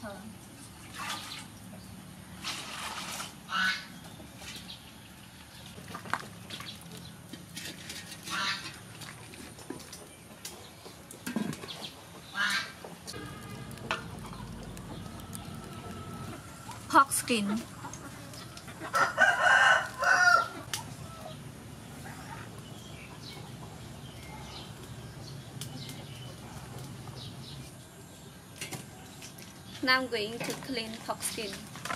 water. Pork skin. Now I'm going to clean pork skin.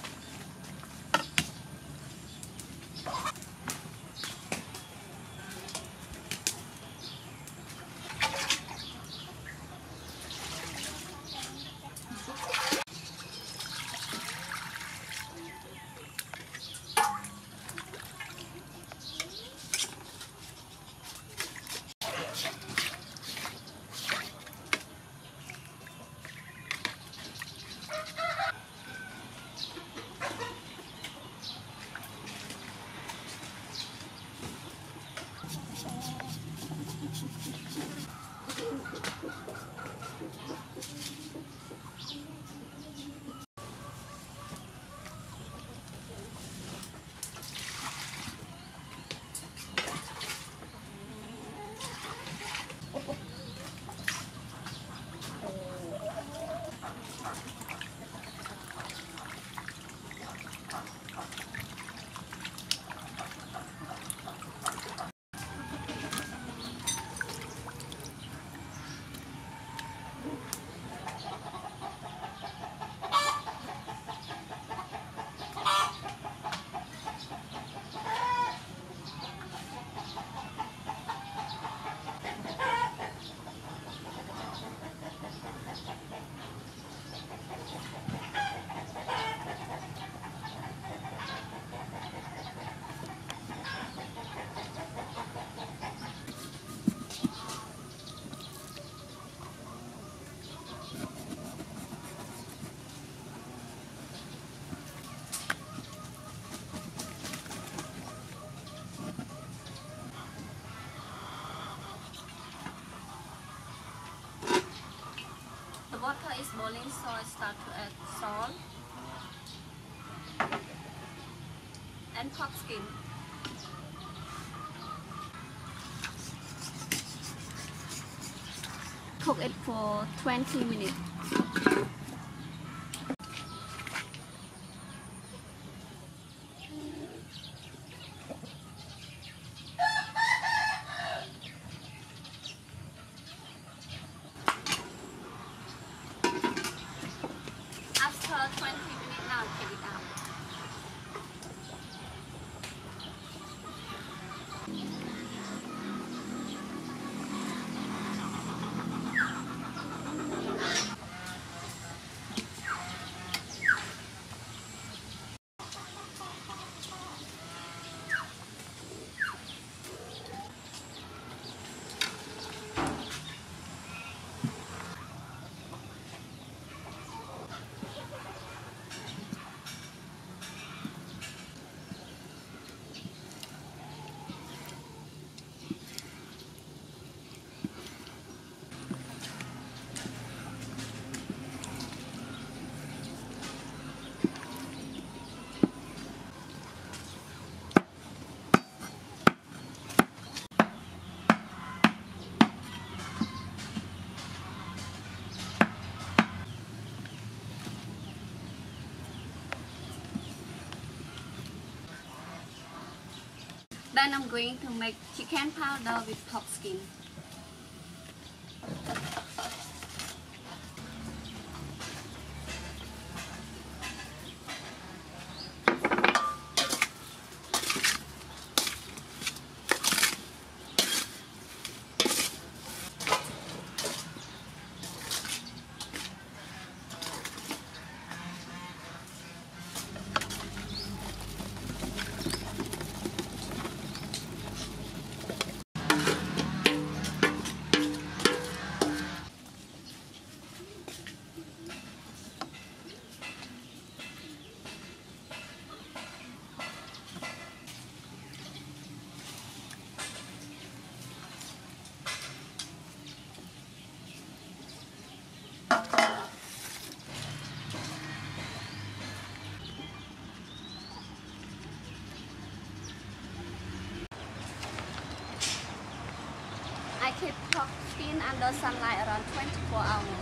The water is boiling, so I start to add salt and pork skin. Cook it for 20 minutes. After 20 minutes, now take it out. Then I'm going to make chicken powder with pork skin. keep pork skin under sunlight around 24 hours.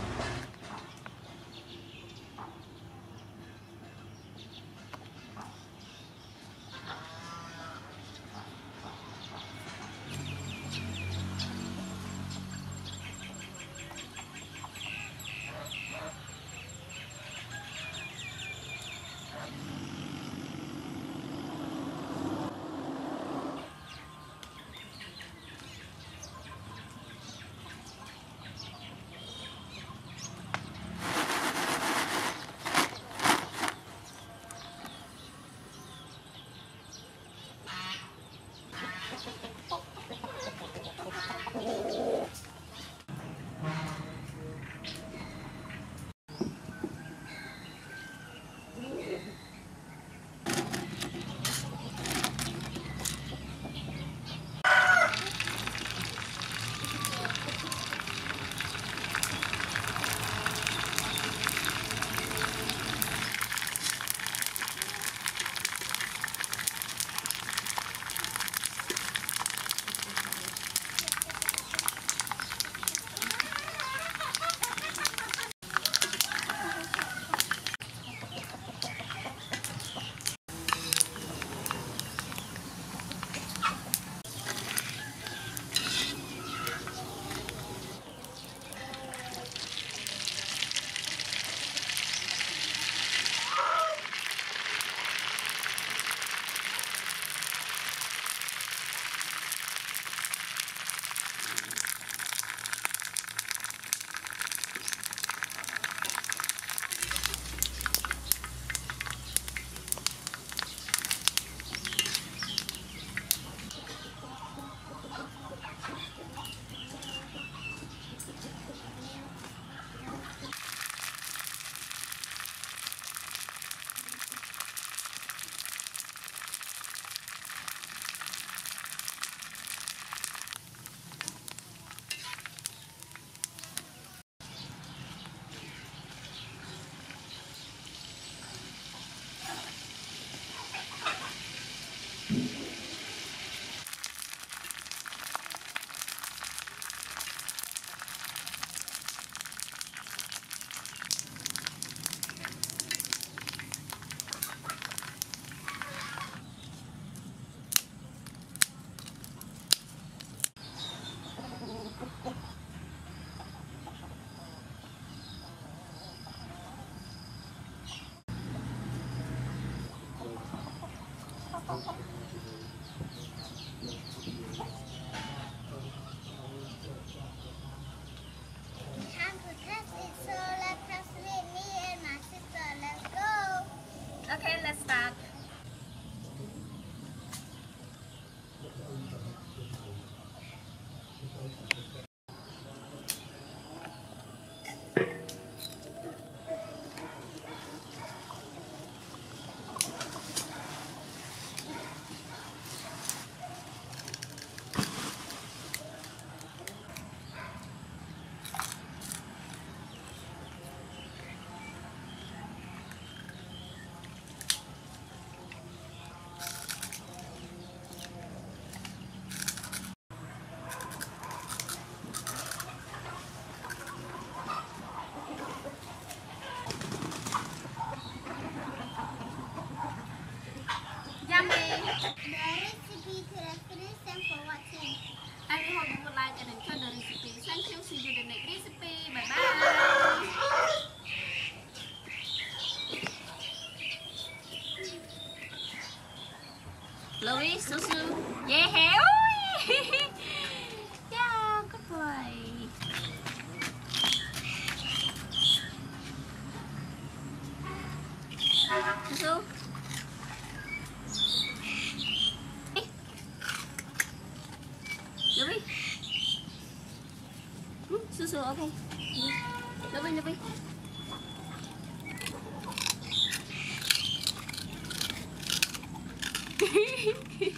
Time to test it, so let's test it. Me and my sister, let's go. Okay, let's start. Yummy! The recipe to the finish and for watching. I hope you would like and enjoy the recipe. Thank you. See you in the next recipe. Bye bye. Louis, Susu. Yeah. Yeah, good boy. Susu. Louis. Susu, okay. Louis. Louis.